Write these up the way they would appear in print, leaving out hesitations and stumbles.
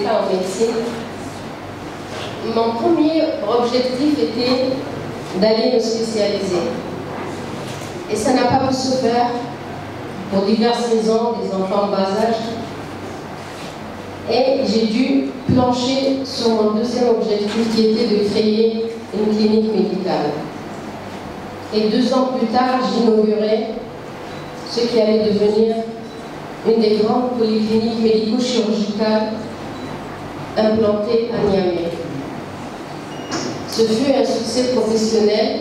d'État en médecine, mon premier objectif était d'aller me spécialiser. Et ça n'a pas pu se faire pour diverses raisons, des enfants en bas âge. Et j'ai dû plancher sur mon deuxième objectif qui était de créer une clinique médicale. Et 2 ans plus tard, j'inaugurais ce qui allait devenir une des grandes polycliniques médico-chirurgicales implantées à Niamey. Ce fut un succès professionnel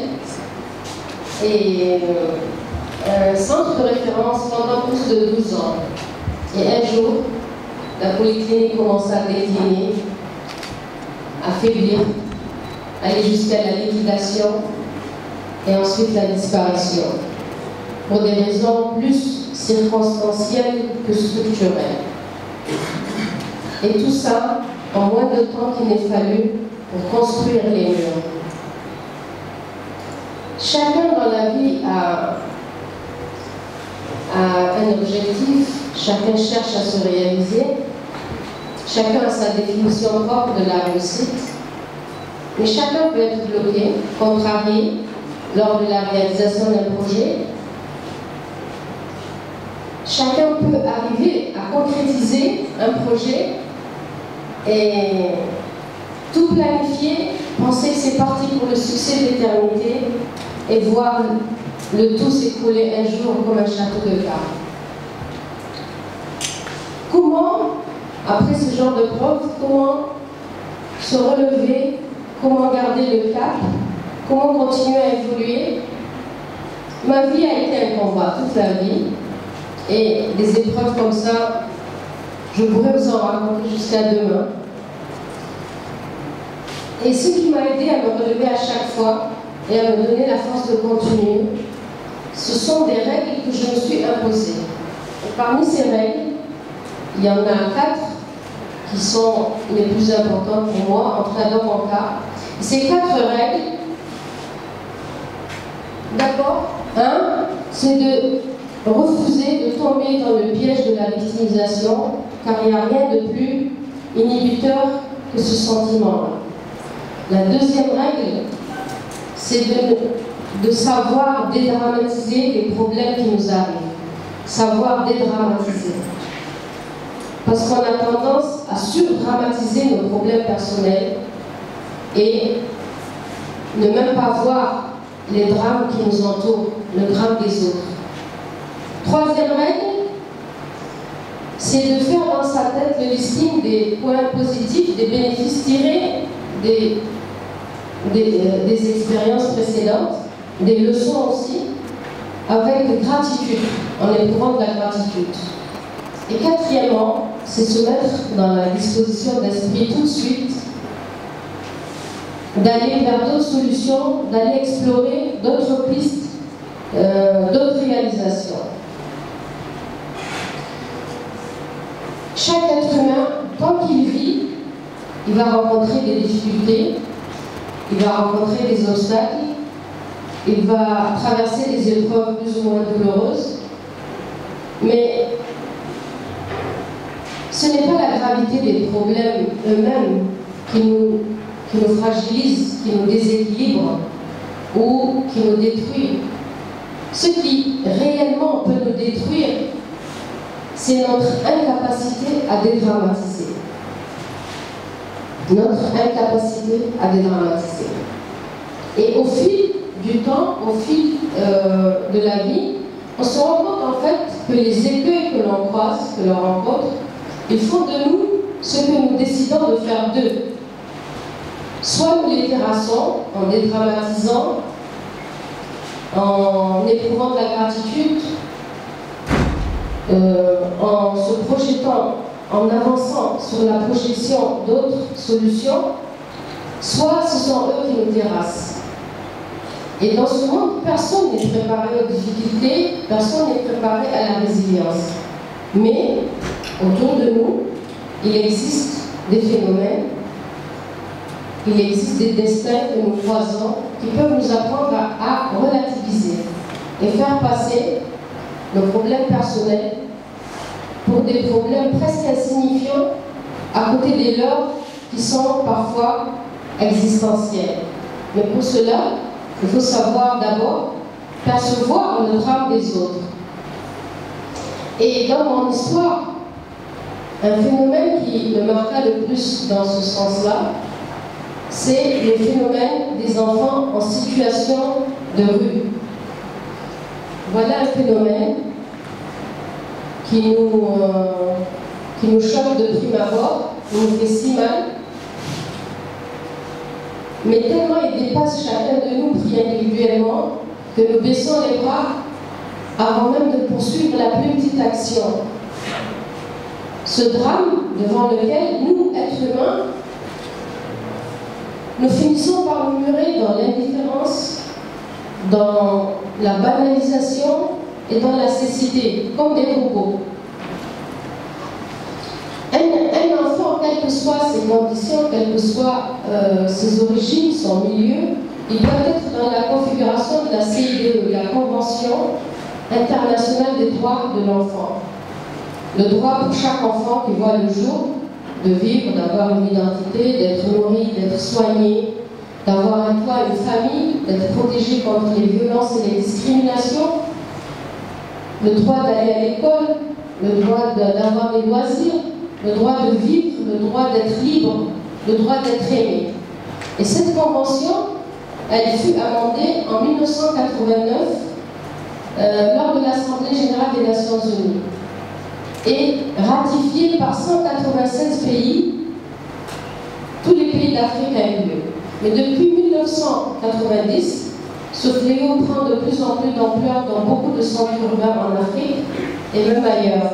et un centre de référence pendant plus de 12 ans. Et un jour, la polyclinique commença à décliner, à faiblir, aller jusqu'à la liquidation et ensuite la disparition, pour des raisons plus circonstancielles que structurelles. Et tout ça en moins de temps qu'il n'est fallu pour construire les murs. Chacun dans la vie a un objectif, chacun cherche à se réaliser, chacun a sa définition propre de la réussite, mais chacun peut être bloqué, contrarié lors de la réalisation d'un projet. Chacun peut arriver à concrétiser un projet et tout planifier, penser que c'est parti pour le succès de l'éternité et voir le tout s'écrouler un jour comme un château de cartes. Comment, après ce genre de preuve, comment se relever, comment garder le cap, comment continuer à évoluer? Ma vie a été un combat toute la vie et des épreuves comme ça, je pourrais vous en raconter jusqu'à demain. Et ce qui m'a aidé à me relever à chaque fois et à me donner la force de continuer, ce sont des règles que je me suis imposées. Et parmi ces règles, il y en a 4 qui sont les plus importantes pour moi, en tout cas dans mon cas. Et ces 4 règles, d'abord, 1, c'est de refuser de tomber dans le piège de la victimisation, car il n'y a rien de plus inhibiteur que ce sentiment-là. La deuxième règle, c'est de savoir dédramatiser les problèmes qui nous arrivent. Savoir dédramatiser. Parce qu'on a tendance à surdramatiser nos problèmes personnels et ne même pas voir les drames qui nous entourent, le drame des autres. Troisième règle, c'est de faire dans sa tête le listing des points positifs, des bénéfices tirés des expériences précédentes, des leçons aussi, avec gratitude, en éprouvant de la gratitude. Et quatrièmement, c'est se mettre dans la disposition d'esprit tout de suite, d'aller vers d'autres solutions, d'aller explorer d'autres pistes, d'autres réalisations. Chaque être humain, tant qu'il vit, il va rencontrer des difficultés, il va rencontrer des obstacles, il va traverser des épreuves plus ou moins douloureuses, mais ce n'est pas la gravité des problèmes eux-mêmes qui nous fragilisent, qui nous déséquilibrent ou qui nous détruit. Ce qui réellement peut nous détruire, c'est notre incapacité à dédramatiser. Notre incapacité à dédramatiser. Et au fil du temps, au fil de la vie, on se rend compte en fait que les écueils que l'on croise, que l'on rencontre, ils font de nous ce que nous décidons de faire d'eux. Soit nous les terrassons en dédramatisant, en éprouvant de la gratitude, en se projetant, en avançant sur la projection d'autres solutions, soit ce sont eux qui nous terrassent. Et dans ce monde, personne n'est préparé aux difficultés, personne n'est préparé à la résilience. Mais autour de nous, il existe des phénomènes, il existe des destins que nous croisons qui peuvent nous apprendre à relativiser et faire passer nos problèmes personnels pour des problèmes presque insignifiants à côté des leurs qui sont parfois existentielles. Mais pour cela, il faut savoir d'abord percevoir le drame des autres. Et dans mon histoire, un phénomène qui me marqua le plus dans ce sens-là, c'est le phénomène des enfants en situation de rue. Voilà un phénomène qui nous choque de prime abord, qui nous fait si mal, mais tellement il dépasse chacun de nous pris individuellement que nous baissons les bras avant même de poursuivre la plus petite action. Ce drame devant lequel nous, êtres humains, nous finissons par murmurer dans l'indifférence, dans la banalisation et dans la cécité, comme des robots. Un enfant, quelles que soient ses conditions, quelles que soient ses origines, son milieu, il doit être dans la configuration de la CIDE, la Convention internationale des droits de l'enfant. Le droit pour chaque enfant qui voit le jour de vivre, d'avoir une identité, d'être nourri, d'être soigné, d'avoir un toit, une famille, d'être protégé contre les violences et les discriminations, le droit d'aller à l'école, le droit d'avoir des loisirs, le droit de vivre, le droit d'être libre, le droit d'être aimé. Et cette convention, elle fut amendée en 1989 lors de l'Assemblée générale des Nations Unies et ratifiée par 196 pays, tous les pays d'Afrique inclus. Mais depuis 1990, ce fléau prend de plus en plus d'ampleur dans beaucoup de centres urbains en Afrique et même ailleurs.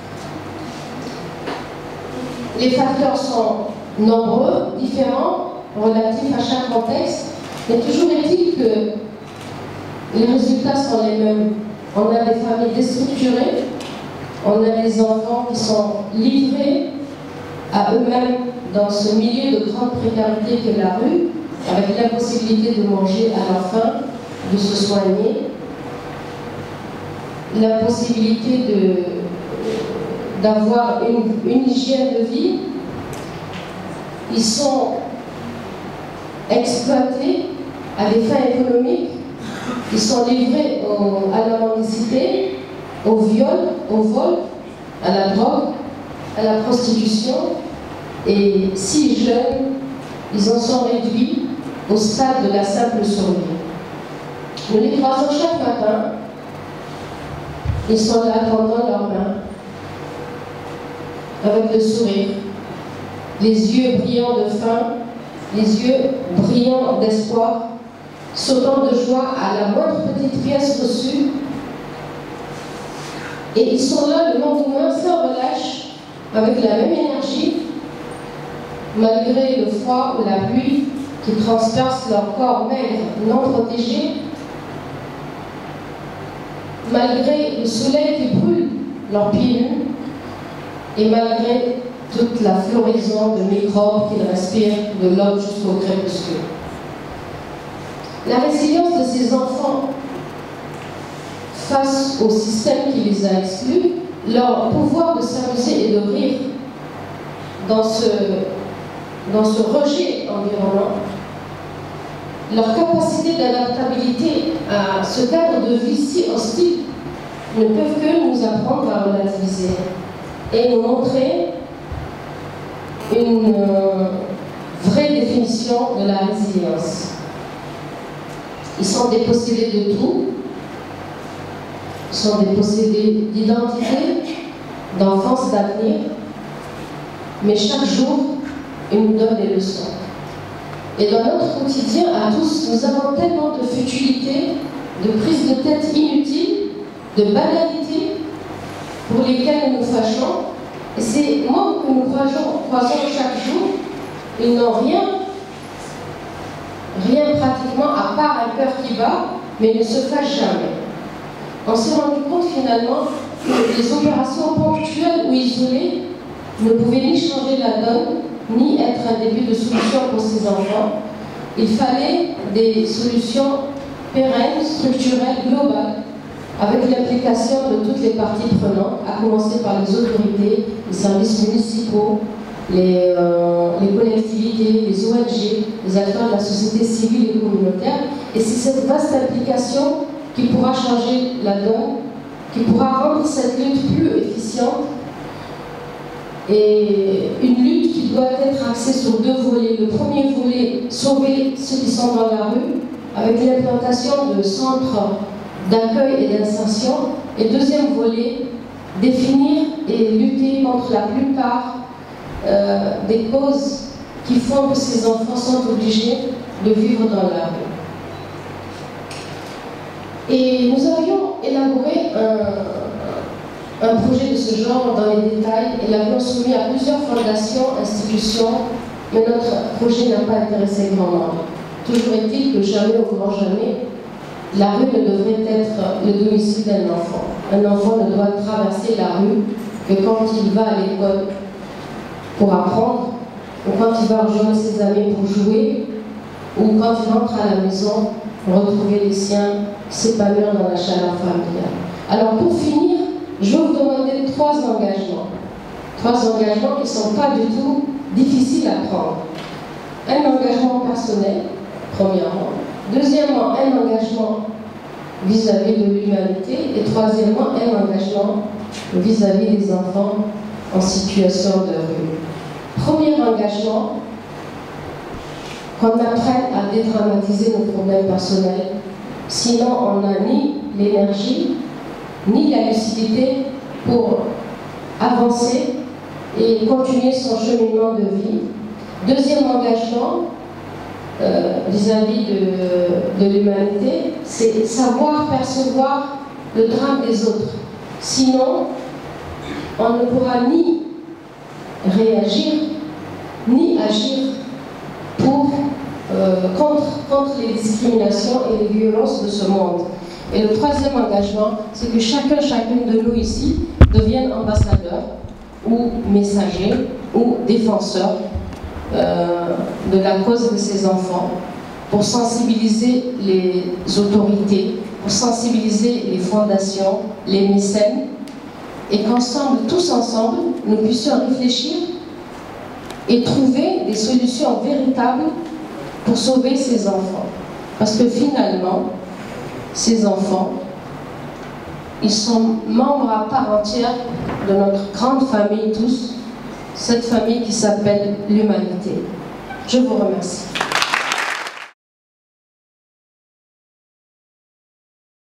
Les facteurs sont nombreux, différents, relatifs à chaque contexte, mais toujours est-il que les résultats sont les mêmes. On a des familles déstructurées, on a des enfants qui sont livrés à eux-mêmes dans ce milieu de grande précarité qu'est la rue, avec l'impossibilité de manger à la faim, de se soigner, l'impossibilité d'avoir une hygiène de vie. Ils sont exploités à des fins économiques, ils sont livrés à la mendicité, au viol, au vol, à la drogue, à la prostitution, et si jeunes, ils en sont réduits au stade de la simple survie. Nous les croisons chaque matin, ils sont là tendant leurs mains, avec le sourire, les yeux brillants de faim, les yeux brillants d'espoir, sautant de joie à la moindre petite pièce reçue. Et ils sont là le lendemain sans relâche, avec la même énergie, malgré le froid ou la pluie qui transperce leur corps maigre, non protégé, malgré le soleil qui brûle leurs pieds nus, et malgré toute la floraison de microbes qu'ils respirent de l'aube jusqu'au crépuscule. La résilience de ces enfants face au système qui les a exclus, leur pouvoir de s'amuser et de rire dans ce rejet environnant, leur capacité d'adaptabilité à ce cadre de vie si hostile ne peuvent que nous apprendre à relativiser et nous montrer une vraie définition de la résilience. Ils sont dépossédés de tout, ils sont dépossédés d'identité, d'enfance, d'avenir, mais chaque jour, ils nous donnent des leçons. Et dans notre quotidien, à tous, nous avons tellement de futilité, de prises de tête inutiles, de banalités pour lesquelles nous nous fâchons. Et ces mots que nous croisons chaque jour, ils n'ont rien pratiquement à part un cœur qui bat, mais ils ne se fâchent jamais. On s'est rendu compte finalement que les opérations ponctuelles ou isolées ne pouvaient ni changer la donne, ni être un début de solution pour ces enfants. Il fallait des solutions pérennes, structurelles, globales, avec l'implication de toutes les parties prenantes, à commencer par les autorités, les services municipaux, les collectivités, les ONG, les acteurs de la société civile et communautaire. Et c'est cette vaste implication qui pourra changer la donne, qui pourra rendre cette lutte plus efficiente. Et une lutte qui doit être axée sur deux volets. Le premier volet, sauver ceux qui sont dans la rue, avec l'implantation de centres d'accueil et d'insertion. Et deuxième volet, définir et lutter contre la plupart des causes qui font que ces enfants sont obligés de vivre dans la rue. Et nous avions élaboré un projet de ce genre dans les détails et l'avions soumis à plusieurs fondations, institutions, mais notre projet n'a pas intéressé grand monde. Toujours est-il que jamais au grand jamais, la rue ne devrait être le domicile d'un enfant. Un enfant ne doit traverser la rue que quand il va à l'école pour apprendre, ou quand il va rejoindre ses amis pour jouer, ou quand il rentre à la maison pour retrouver les siens, s'épanouir dans la chaleur familiale. Alors pour finir, je vais vous demander trois engagements qui ne sont pas du tout difficiles à prendre. Un engagement personnel, premièrement. Deuxièmement, un engagement vis-à-vis de l'humanité. Et troisièmement, un engagement vis-à-vis des enfants en situation de rue. Premier engagement, qu'on apprenne à dédramatiser nos problèmes personnels. Sinon, on n'a ni l'énergie, ni la lucidité pour avancer et continuer son cheminement de vie. Deuxième engagement, vis-à-vis de l'humanité, c'est savoir percevoir le drame des autres. Sinon, on ne pourra ni réagir, ni agir contre les discriminations et les violences de ce monde. Et le troisième engagement, c'est que chacune de nous ici devienne ambassadeur ou messager ou défenseur de la cause de ces enfants pour sensibiliser les autorités, pour sensibiliser les fondations, les mécènes, et qu'ensemble, tous ensemble, nous puissions réfléchir et trouver des solutions véritables pour sauver ces enfants. Parce que finalement, ces enfants, ils sont membres à part entière de notre grande famille tous, cette famille qui s'appelle l'humanité. Je vous remercie.